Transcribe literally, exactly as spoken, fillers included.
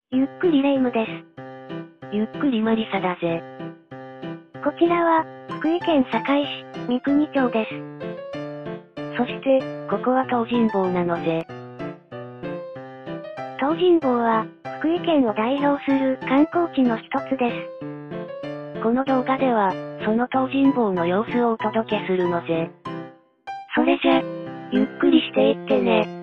ゆっくりレ夢ムです。 ゆっくりマリサだぜ。 こちらは、福井県坂井市、三国町です。 そして、ここは東尋坊なのぜ。 東尋坊は、福井県を代表する観光地の一つです。 この動画では、その東尋坊の様子をお届けするのぜ。それじゃ、ゆっくりしていってね。